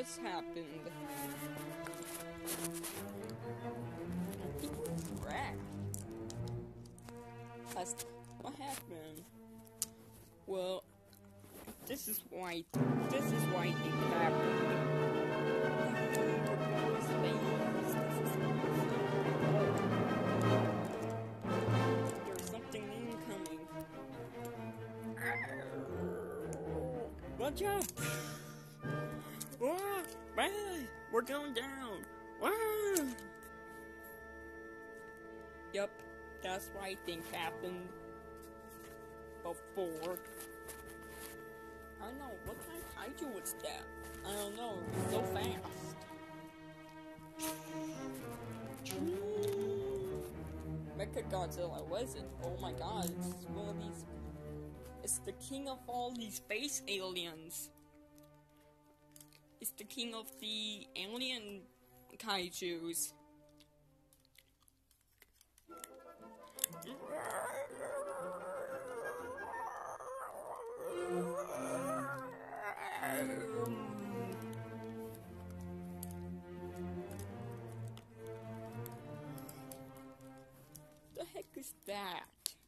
just happened? Crap. What happened? Well, this is why it happened. There's something incoming. Watch out! Ah, we're going down. Ah. Yep, that's what I think happened before. I don't know, what kind of kaiju was that? I don't know, it was so fast. Mechagodzilla, what is it? Oh my god, it's one of these... It's the king of all these space aliens. It's the king of the alien kaijus. The heck is that?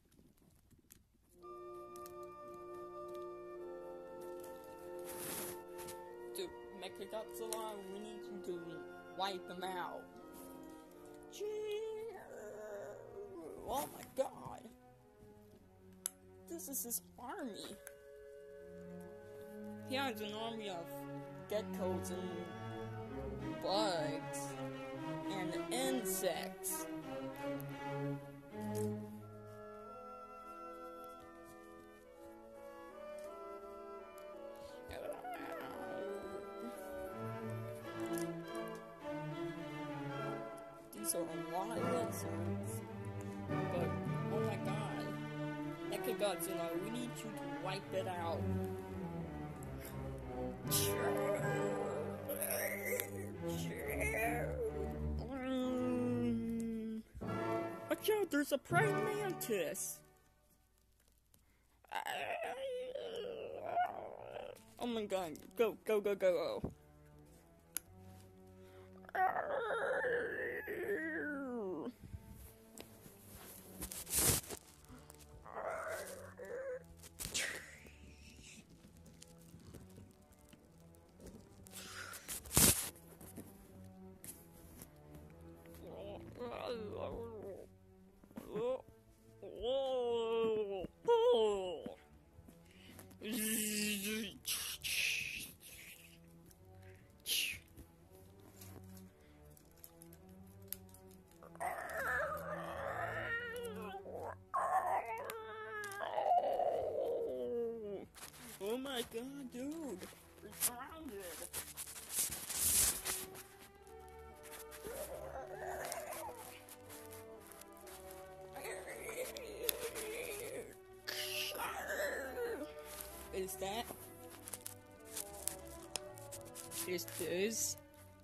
Dude, Mechagodzilla, we need you to wipe them out. Oh my god. This is his army. He has an army of geckos and bugs and insects. These are a lot of lizards. But, oh my god. Mechagodzilla, we need you to wipe it out. Watch out, there's a praying mantis! Oh my god, go, go, go, go, go. Oh my god, dude! We're surrounded! Is that? Is this?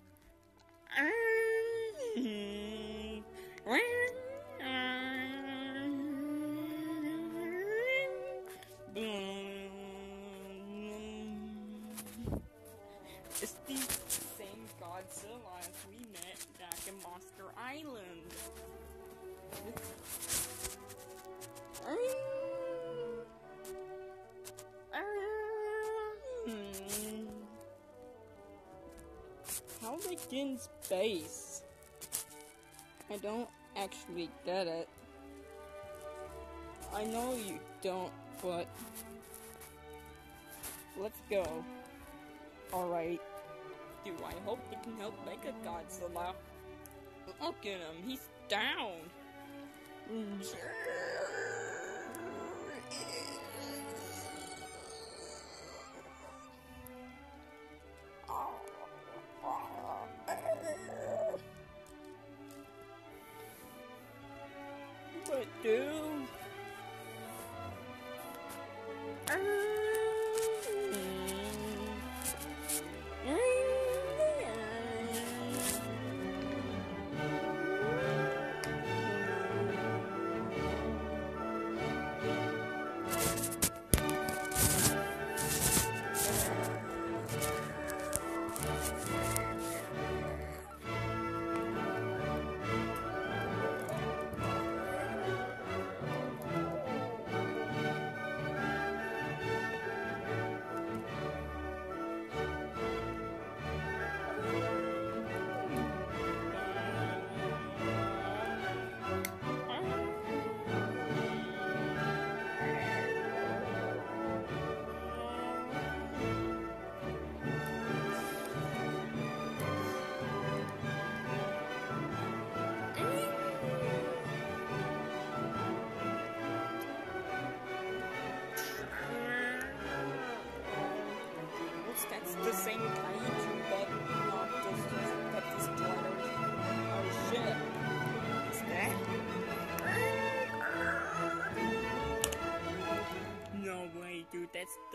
It's the same Godzilla as we met back in Monster Island. How they get in space? I don't actually get it. I know you don't, but let's go. Alright. Dude, I hope they can help Mechagodzilla. Look at him, he's down. But dude.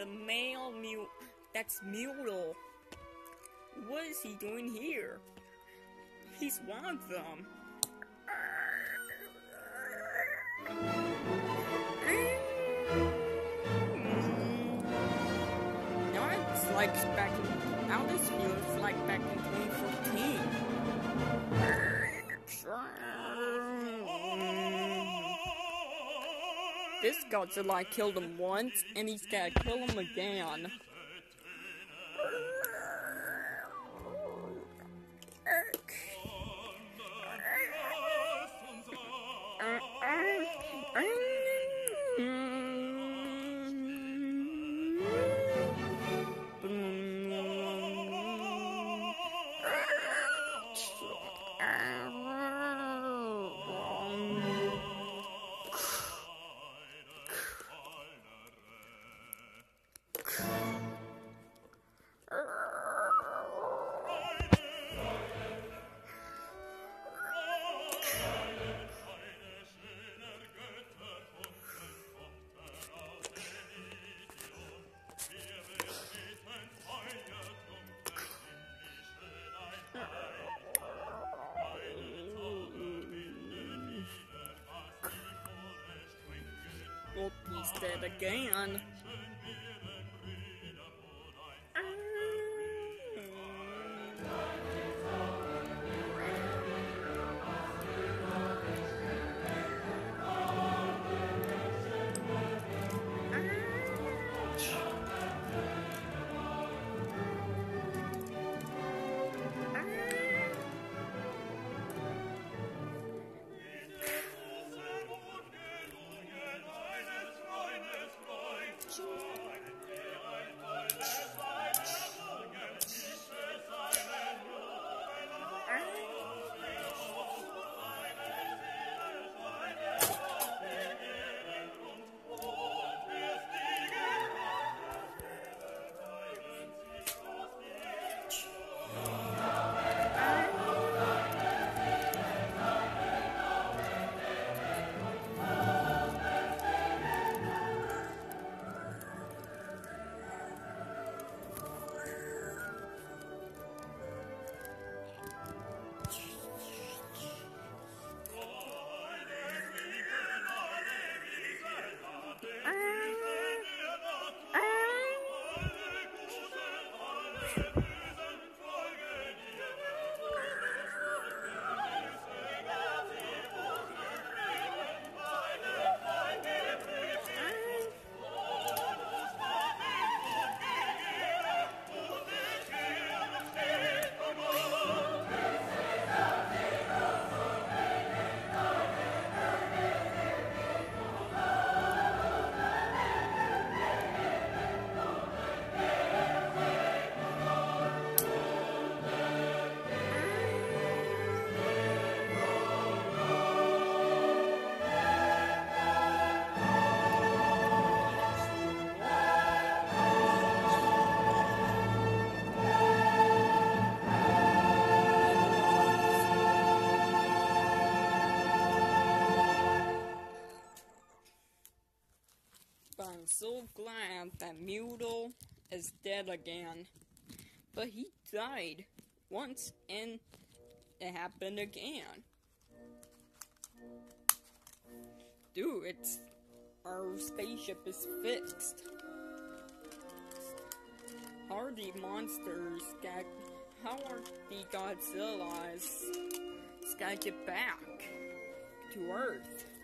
the male mule. That's Mule. What is he doing here? He's one of them. Now it's like back in, now this feels like back in 2014. This Godzilla killed him once, and he's gotta kill him again. Well, he's dead again. I'm so glad that Mule is dead again. But he died once and it happened again. Dude, our spaceship is fixed. How are the monsters how are the Godzillas gotta get back to Earth?